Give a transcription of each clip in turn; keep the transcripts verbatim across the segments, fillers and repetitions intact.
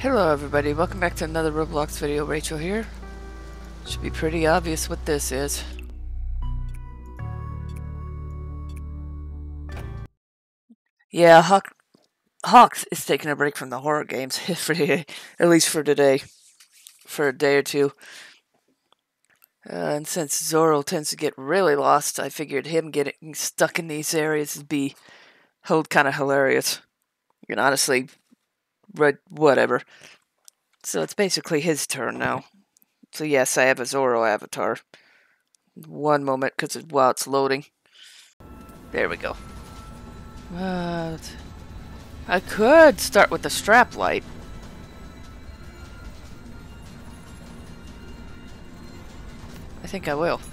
Hello everybody, welcome back to another Roblox video. Rachel here. Should be pretty obvious what this is. Yeah, Hawk Hawks is taking a break from the horror games, for the, at least for today. For a day or two. Uh, and since Zorro tends to get really lost, I figured him getting stuck in these areas would be hold kind of hilarious. You can honestly, whatever. So it's basically his turn now. So yes, I have a Zorro avatar. One moment, because it, while it's loading. There we go. Uh, I could start with the strap light. I think I will.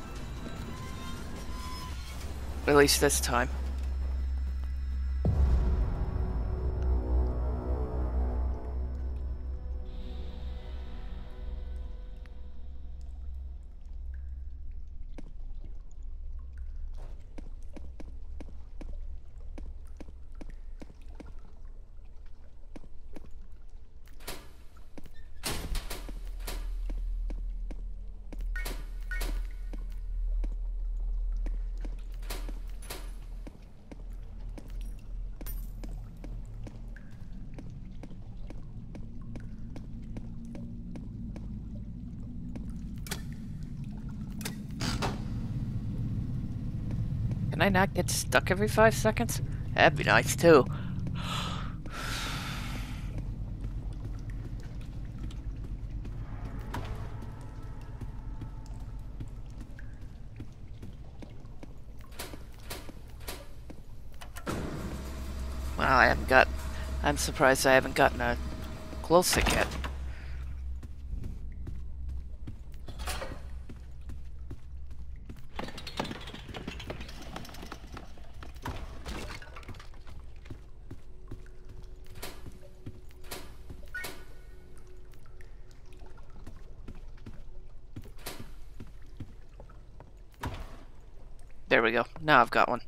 At least this time. Can I not get stuck every five seconds? That'd be nice too. Wow, I haven't got... I'm surprised I haven't gotten a glow stick yet. There we go. Now I've got one.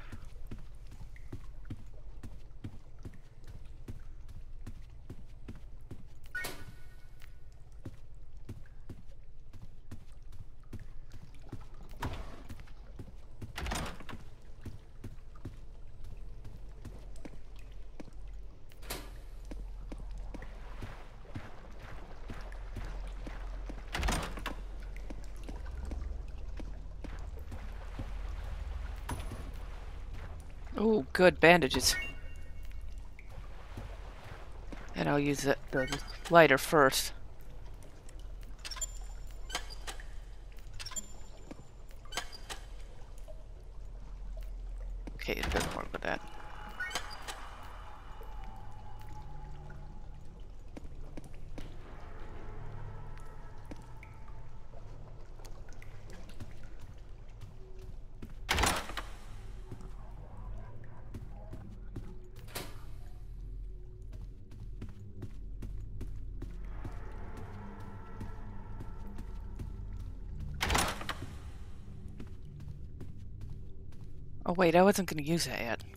Oh, good bandages. And I'll use the, the lighter first. Okay, it doesn't work with that. Oh wait, I wasn't going to use that yet.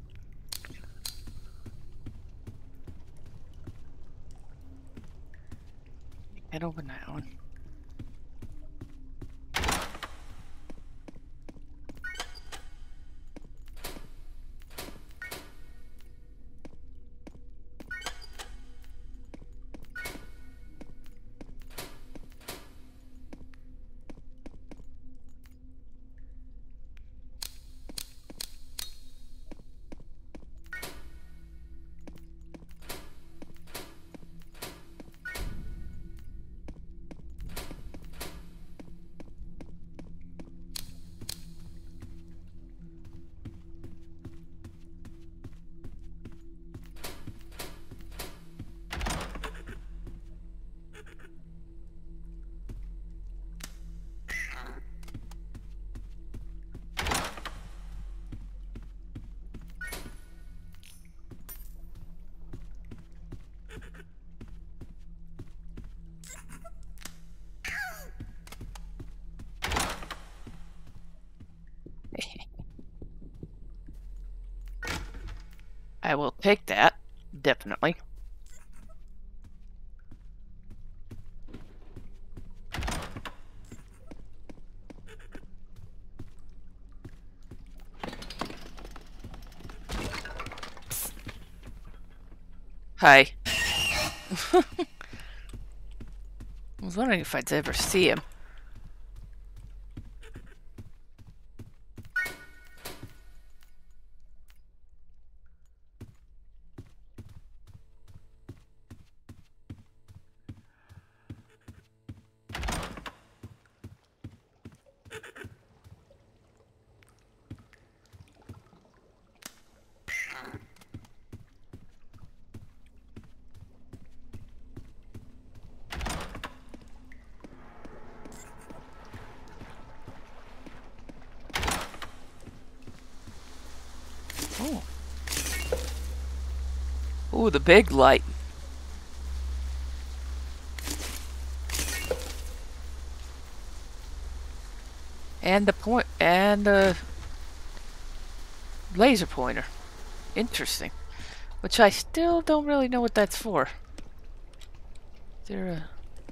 Can't open that one. I will take that, definitely. Hi. I was wondering if I'd ever see him. Oh. Ooh, the big light. And the point and the laser pointer. Interesting. Which I still don't really know what that's for. Is there a...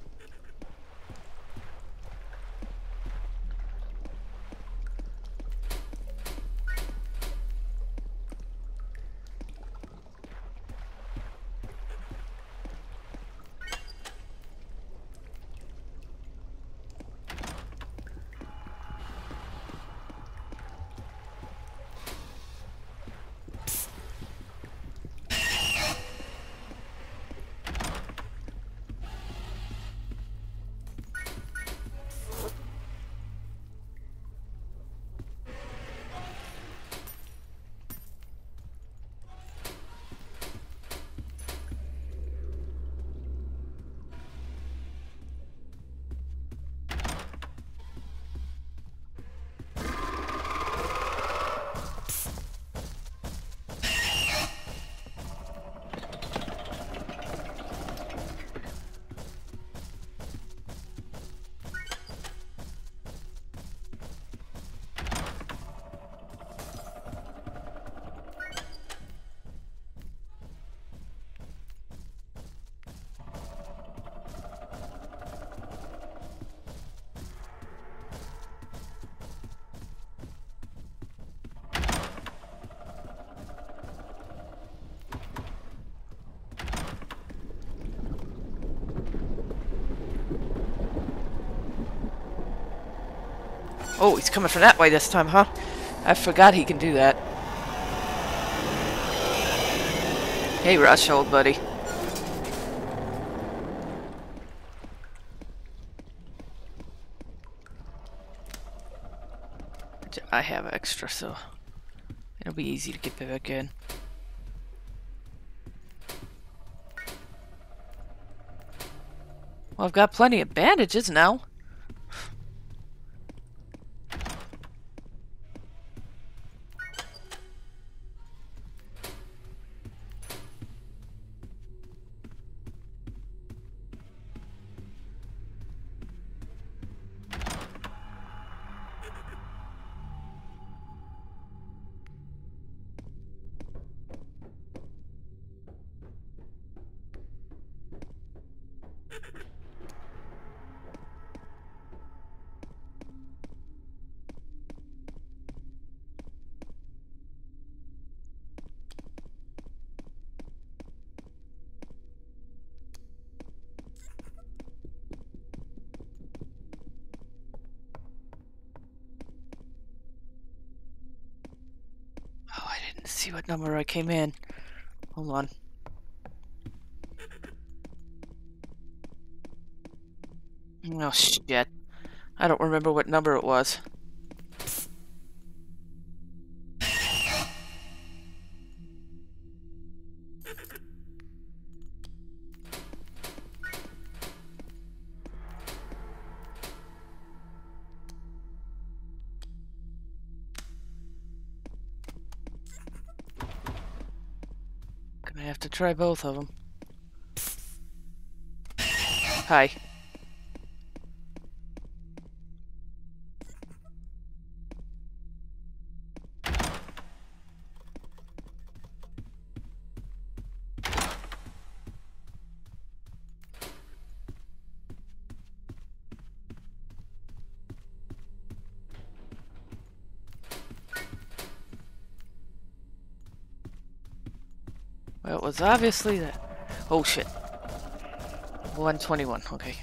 Oh, he's coming from that way this time, huh? I forgot he can do that. Hey, Rush, old buddy. I have extra, so it'll be easy to get back in. Well, I've got plenty of bandages now. Oh, I didn't see what number I came in. Hold on. Oh, shit. I don't remember what number it was. Gonna have to try both of them. Hi. Well, it was obviously that. Oh shit. one twenty-one, okay.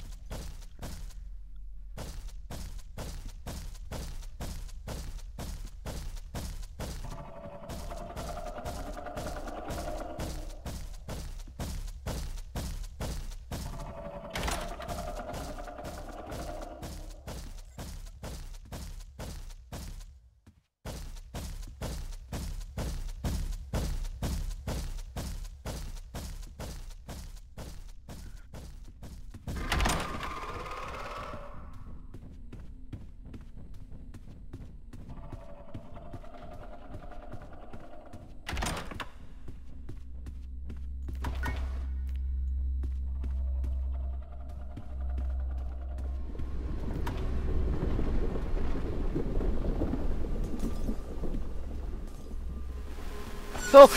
Oh!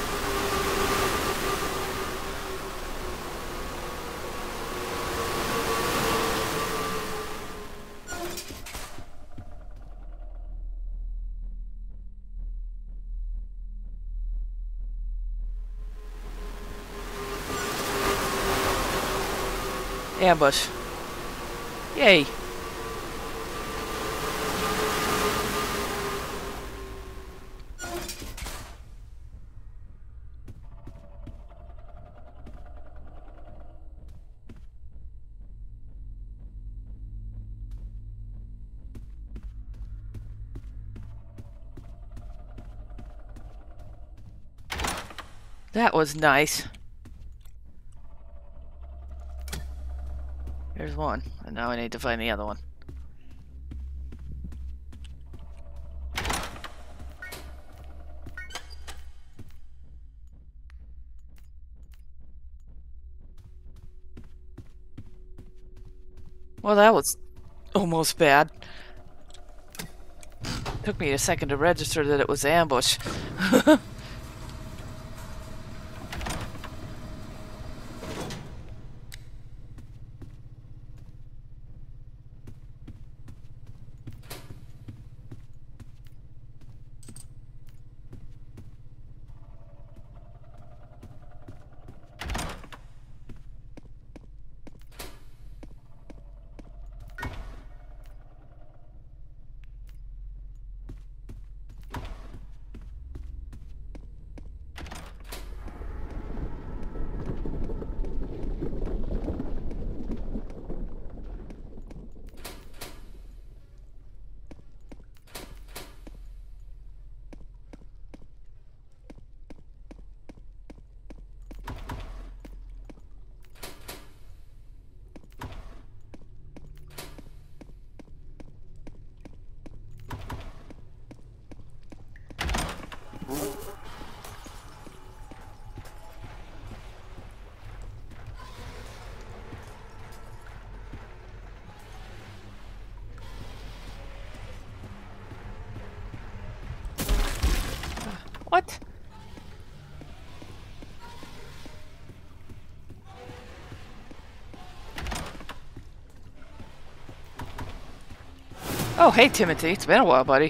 Ambush. Yay! That was nice. There's one, and now I need to find the other one. Well, that was almost bad. Took me a second to register that it was ambush. What? Oh, hey, Timothy. It's been a while, buddy.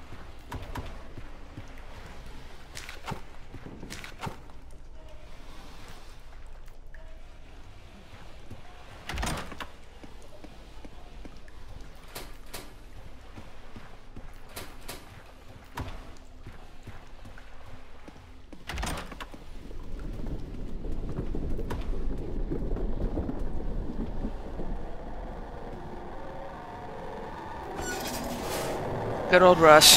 Good old Rush.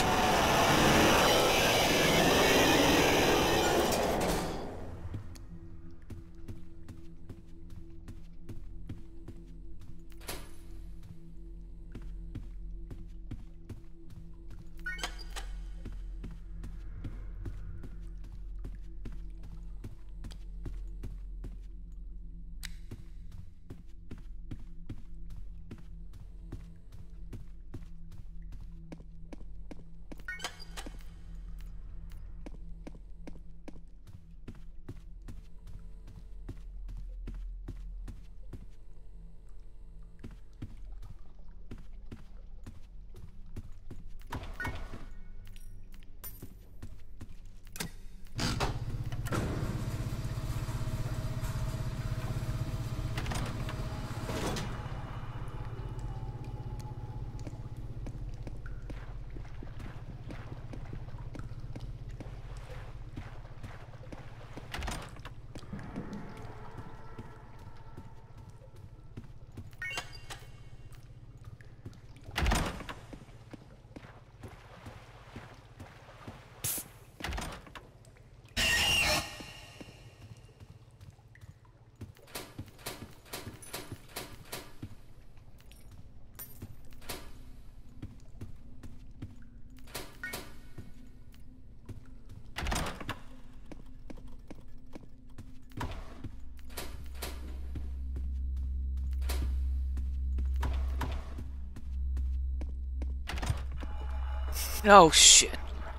Oh, shit.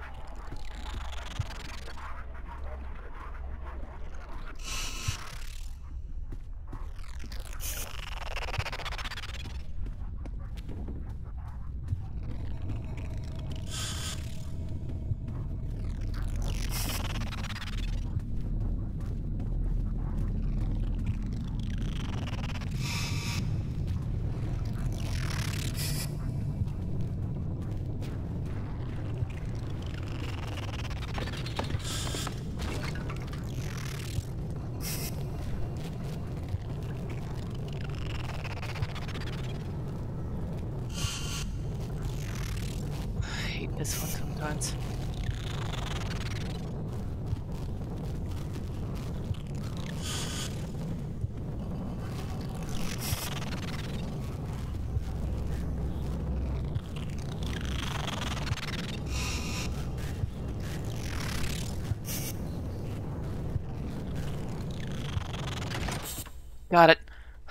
I hate this one sometimes. Got it.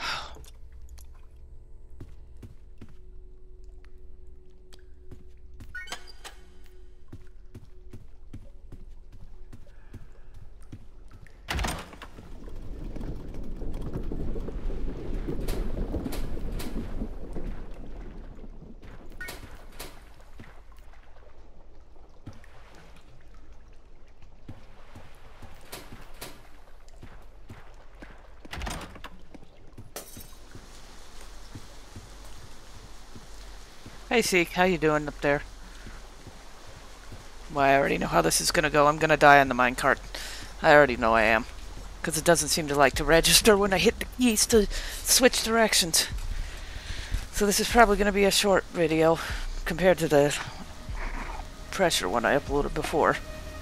Hey, Seek, how you doing up there? Well, I already know how this is gonna go. I'm gonna die on the minecart. I already know I am. Because it doesn't seem to like to register when I hit the keys to switch directions. So this is probably gonna be a short video compared to the pressure one I uploaded before.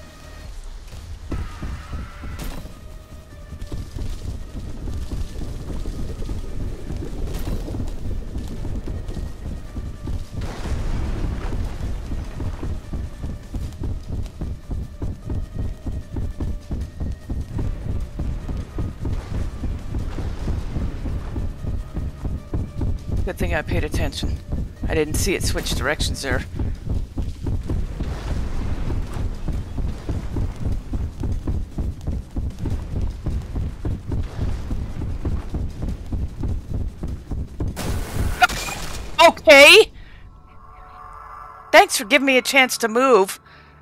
Good thing I paid attention. I didn't see it switch directions there. Okay! Thanks for giving me a chance to move.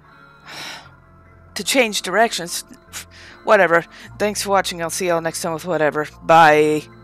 To change directions. Whatever. Thanks for watching. I'll see y'all next time with whatever. Bye.